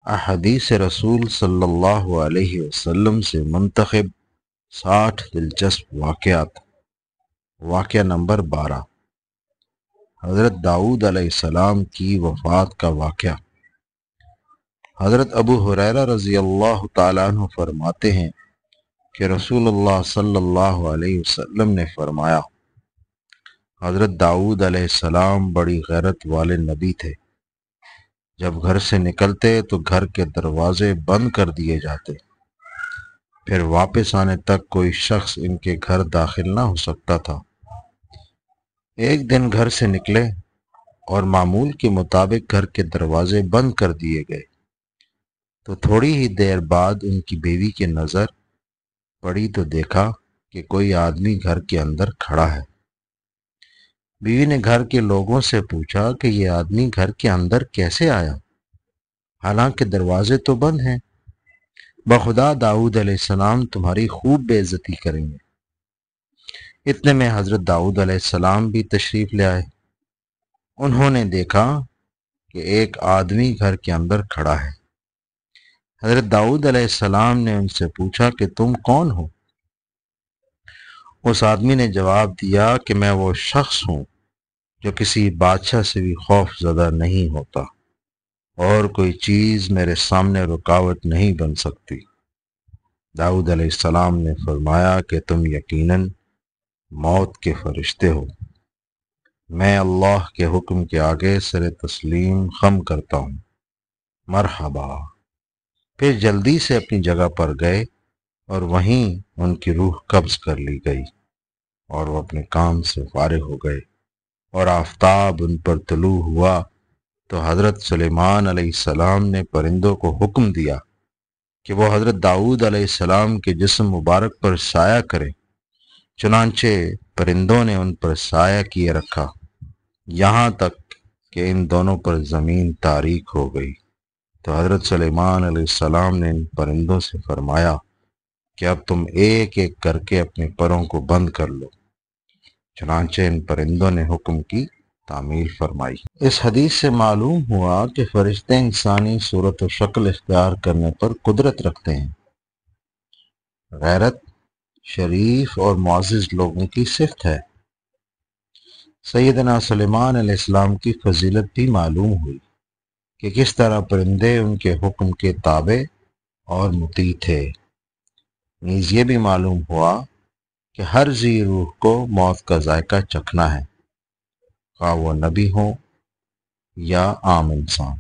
احادیث رسول صلی اللہ علیہ وسلم سے منتخب 60 دلچسپ واقعات۔ واقعہ نمبر 12، حضرت داؤد علیہ السلام کی وفات کا واقعہ۔ حضرت ابو ہریرہ رضی اللہ تعالیٰ عنہ فرماتے ہیں کہ رسول اللہ صلی اللہ علیہ وسلم نے فرمایا، حضرت داؤد علیہ السلام بڑی غیرت والے نبی تھے۔ جب گھر سے نکلتے تو گھر کے دروازے بند کر دیے جاتے، پھر واپس آنے تک کوئی شخص ان کے گھر داخل نہ ہو سکتا تھا۔ ایک دن گھر سے نکلے اور معمول کے مطابق گھر کے دروازے بند کر دیے گئے تو تھوڑی ہی دیر بعد ان کی بیوی کی نظر پڑی تو دیکھا کہ کوئی آدمی گھر کے اندر کھڑا ہے۔ بیوی نے گھر کے لوگوں سے پوچھا کہ یہ آدمی گھر کے اندر کیسے آیا، حالانکہ دروازے تو بند ہیں؟ بخدا داؤد علیہ السلام تمہاری خوب بے عزتی کریں گے۔ اتنے میں حضرت داؤد علیہ السلام بھی تشریف لے آئے۔ انہوں نے دیکھا کہ ایک آدمی گھر کے اندر کھڑا ہے۔ حضرت داؤد علیہ السلام نے ان سے پوچھا کہ تم کون ہو؟ اس آدمی نے جواب دیا کہ میں وہ شخص ہوں جو کسی بادشاہ سے بھی خوف زدہ نہیں ہوتا، اور کوئی چیز میرے سامنے رکاوٹ نہیں بن سکتی۔ داؤد علیہ السلام نے فرمایا کہ تم یقیناً موت کے فرشتے ہو۔ میں اللہ کے حکم کے آگے سر تسلیم خم کرتا ہوں، مرحبا۔ پھر جلدی سے اپنی جگہ پر گئے اور وہیں ان کی روح قبض کر لی گئی اور وہ اپنے کام سے فارغ ہو گئے، اور آفتاب ان پر طلوع ہوا تو حضرت سلیمان علیہ السلام نے پرندوں کو حکم دیا کہ وہ حضرت داؤد علیہ السلام کے جسم مبارک پر سایہ کریں۔ چنانچہ پرندوں نے ان پر سایہ کیے رکھا یہاں تک کہ ان دونوں پر زمین تاریک ہو گئی۔ تو حضرت سلیمان علیہ السلام نے ان پرندوں سے فرمایا کہ اب تم ایک ایک کر کے اپنے پروں کو بند کر لو۔ چنانچہ ان پرندوں نے حکم کی تعمیل فرمائی۔ اس حدیث سے معلوم ہوا کہ فرشتے انسانی صورت و شکل اختیار کرنے پر قدرت رکھتے ہیں۔ غیرت شریف اور معزز لوگوں کی صفت ہے۔ سیدنا سلیمان علیہ السلام کی فضیلت بھی معلوم ہوئی کہ کس طرح پرندے ان کے حکم کے تابع اور مطیع تھے۔ نیز یہ بھی معلوم ہوا کہ ہر ذی روح کو موت کا ذائقہ چکھنا ہے، خواہ وہ نبی ہو یا عام انسان۔